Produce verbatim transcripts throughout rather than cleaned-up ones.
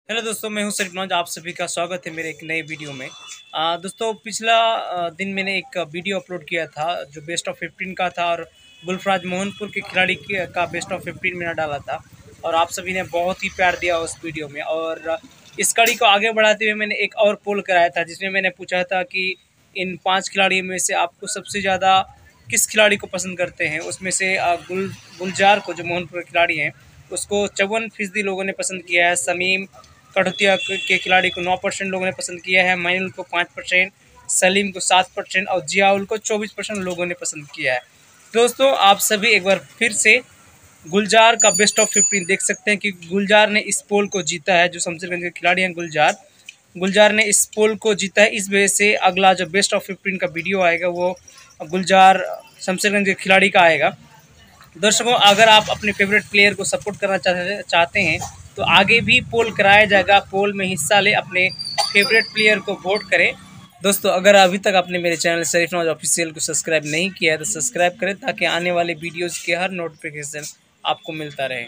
Hello दोस्तों, मैं हूं सरफराज। आप सभी का स्वागत है मेरे एक नए वीडियो में। आ, दोस्तों पिछला आ, दिन मैंने एक वीडियो अपलोड किया था जो बेस्ट ऑफ फिफ्टीन का था और गुलफराज मोहनपुर के खिलाड़ी का बेस्ट ऑफ फिफ्टीन मैंने डाला था और आप सभी ने बहुत ही प्यार दिया उस वीडियो में। और इस कड़ी को आगे बढ़ाते हुए मैंने एक और पोल कराया था जिसमें मैंने पूछा था कि इन पाँच खिलाड़ियों में से आपको सबसे ज़्यादा किस खिलाड़ी को पसंद करते हैं। उसमें से आ, गुल गुलजार को, जो मोहनपुर के खिलाड़ी हैं, उसको चौवन फीसदी लोगों ने पसंद किया है। समीम कठुतिया के खिलाड़ी को नौ परसेंट लोगों ने पसंद किया है। मैनुल को पाँच परसेंट, सलीम को सात परसेंट और जियाउल को चौबीस परसेंट लोगों ने पसंद किया है। दोस्तों आप सभी एक बार फिर से गुलजार का बेस्ट ऑफ फिफ्टीन देख सकते हैं कि गुलजार ने इस पोल को जीता है। जो शमशेरगंज के खिलाड़ी हैं गुलजार गुलजार ने इस पोल को जीता है। इस वजह से अगला जो बेस्ट ऑफ फिफ्टीन का वीडियो आएगा वो गुलजार शमशेरगंज के खिलाड़ी का आएगा। दर्शकों, अगर आप अपने फेवरेट प्लेयर को सपोर्ट करना चाहते हैं तो आगे भी पोल कराया जाएगा। पोल में हिस्सा ले, अपने फेवरेट प्लेयर को वोट करें। दोस्तों अगर अभी तक आपने मेरे चैनल सरफराज ऑफिशियल को सब्सक्राइब नहीं किया है तो सब्सक्राइब करें ताकि आने वाले वीडियोस के हर नोटिफिकेशन आपको मिलता रहे।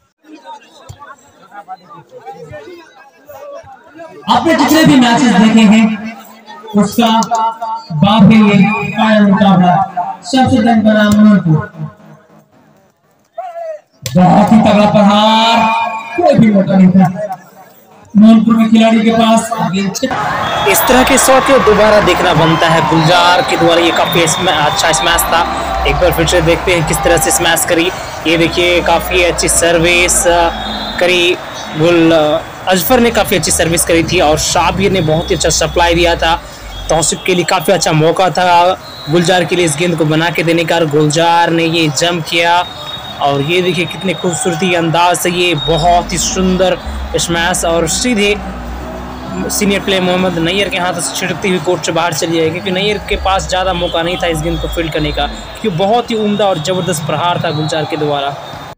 आपने जितने भी मैचेस देखे हैं उसका बाप है ये फाइनल मुकाबला शमशेरगंज बनाम मोहनपुर। बहुत ही तगड़ा प्रहार, कोई भी मौका नहीं था मोहनपुर के खिलाड़ी के पास। इस तरह के शॉट दोबारा देखना बनता है। गुलजार के द्वारा ये काफ़ी अच्छा स्मैश था। एक बार फिर से देखते हैं किस तरह से स्मैश करी। ये देखिए काफ़ी अच्छी सर्विस करी। गुल अजफर ने काफ़ी अच्छी सर्विस करी थी और शाबिर ने बहुत ही अच्छा सप्लाई दिया था। तौसीफ के लिए काफ़ी अच्छा मौका था गुलजार के लिए इस गेंद को बना के देने का। गुलजार ने ये जंप किया और ये देखिए कितने खूबसूरती अंदाज से ये बहुत ही सुंदर स्मैश और सीधे सीनियर प्लेयर मोहम्मद नैयर के हाथ से छिड़कती हुई कोर्ट से बाहर चली जाएगी, क्योंकि नैयर के पास ज़्यादा मौका नहीं था इस गेंद को फील्ड करने का, क्योंकि बहुत ही उम्दा और ज़बरदस्त प्रहार था गुलजार के द्वारा।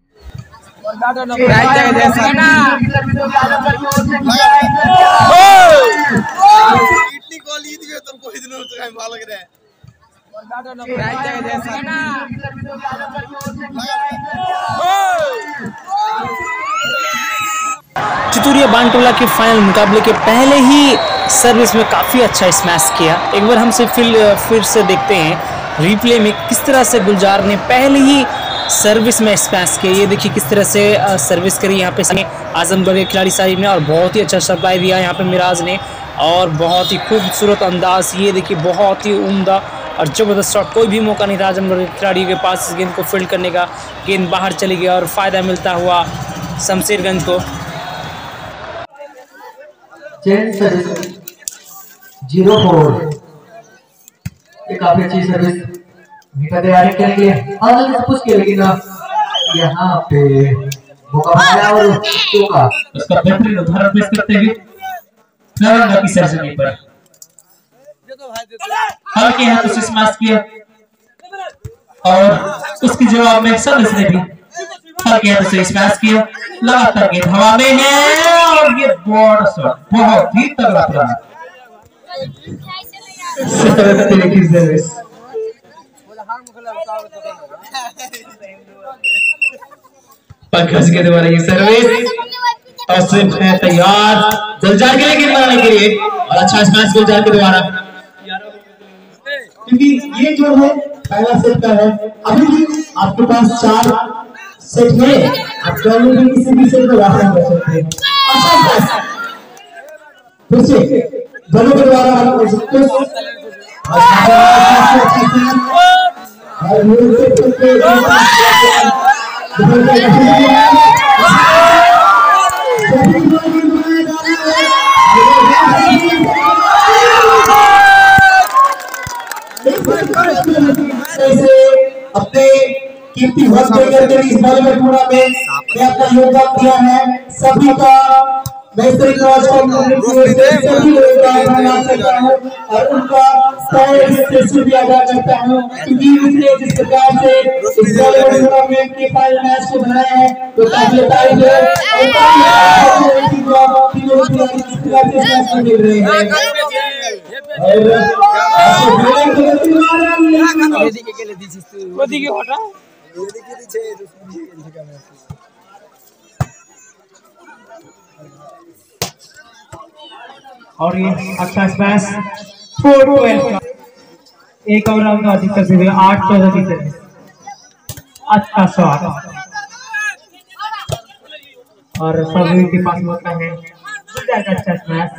चितूरिया बांटोला के फाइनल मुकाबले के पहले ही सर्विस में काफ़ी अच्छा स्मैश किया। एक बार हमसे फिर फिर से देखते हैं रिप्ले में किस तरह से गुलजार ने पहले ही सर्विस में स्मैश किया। ये देखिए किस तरह से सर्विस करी यहाँ पे आजमगढ़ के खिलाड़ी साहिब ने और बहुत ही अच्छा सप्लाई दिया यहाँ पे मिराज ने और बहुत ही खूबसूरत अंदाज। ये देखिए बहुत ही उम्दा और ज़बरदस्त शॉट, कोई भी मौका नहीं था आजमगढ़ के खिलाड़ी के पास इस गेंद को फील्ड करने का। गेंद बाहर चली गई और फ़ायदा मिलता हुआ शमशेरगंज को। जीरो फोर ये काफी अच्छी सर्विस तैयारी करेंगे और पूछ के, लेकिन यहाँ पे मौका मिला और चौका उसका बेहतरीन उदाहरण पेश करते हुए नारंगा की सरजमी पर हल्के हाथ से स्मैश किया और उसके जवाब में सदस्य ने भी हल्के हाथ से स्मैश किया। लगातार गेंद हवा में है और ये बॉड शॉट बहुत ही तगड़ा प्रहार। पंकज के द्वारा ये सर्विस और सिर्फ है तैयार गुलजार के लिए गेंद लगाने के लिए और अच्छा स्मैश गुलजार के द्वारा, क्योंकि ये जो है पहला सेट का है। अभी भी आपके पास चार सेट है, आप दोनों भी किसी भी सेट में वापस कर सकते हैं। अच्छा फिर से दोनों के द्वारा हम कर सकते हैं अपने कीर्ति करके इस बॉलीवुड टूर्नामेंट में अपना योगदान दिया है। सभी का मैं सभी लोगों का धन्यवाद करता हूँ और उनका शुक्रिया अदा करता हूँ, क्योंकि उसने जिस प्रकार से इस बॉलीवुड टूर्नामेंट के फाइनल मैच को बनाया है तो काबिल तारीफ है और मिल रहे हैं। और ये अच्छा स्मैश फोर ट्वेल्व का एक और राउंड का अधिक करते हुए आठ चौदह की सर्विस। अच्छा शॉट और सभी के पास मौका है। अच्छा स्मैश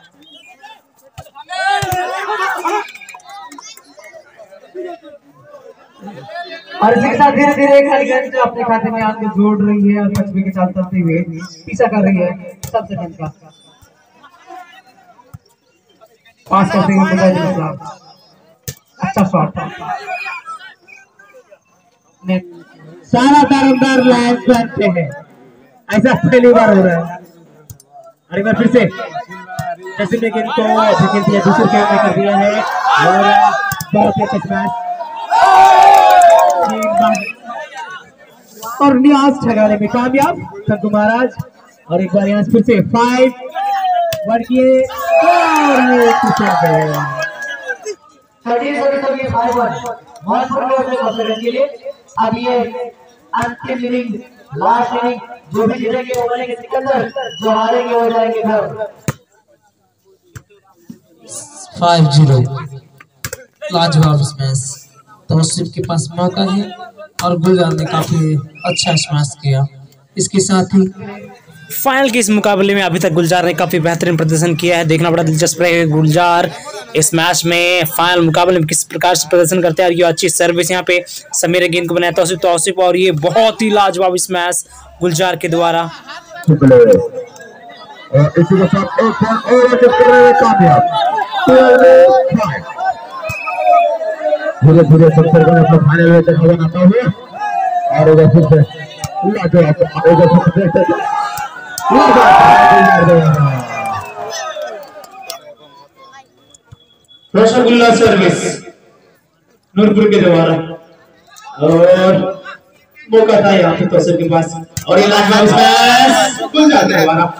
और इसके साथ धीरे धीरे खाली गेंद जो अपने खाते में आके जोड़ रही है और पचपन के साथ चलते हुए पीछा कर रही है सब सेकंड का पास करते हुए। अच्छा शॉट सारा दारोमदार लाइन पे है। ऐसा पहली बार हो रहा है। और एक बार फिर से जैसे में गेंद को सेकंड दिया दूसरे के में कर दिया है और बहुत ही अच्छा मैच और न्याज छगाने में कामयाब संतु महाराज। और एक बार यहाँ फिर से फाइव वन किए और ये अब ये अंतिम इनिंग लास्ट इनिंग जो भी जीतेंगे वो बनेंगे सिकंदर, जो हारेंगे हो जाएंगे घर। फाइव जीरो लाजवाब स्मैश तौसीफ के पास मौका है और गुलजार ने काफी अच्छा स्मैश किया। इसके साथ ही फाइनल के इस मुकाबले में अभी तक गुलजार ने काफी बेहतरीन प्रदर्शन किया है। देखना बड़ा दिलचस्प रहेगा गुलजार इस मैच में फाइनल मुकाबले में किस प्रकार से प्रदर्शन करते हैं। और ये अच्छी सर्विस यहाँ पे समीर गेंद को बनाया तौसीफ तौसीफ और ये बहुत ही लाजवाब इस मैच गुलजार के द्वारा। धीरे धीरे सत्तर को अपने फाइनल में तक बनाता हुआ और उधर फिर से रसगुल्ला सर्विस नूरपुर के द्वारा और मौका था यहाँ पे तौसीफ के पास और ये लाजवाब स्मैश गुलजार के द्वारा।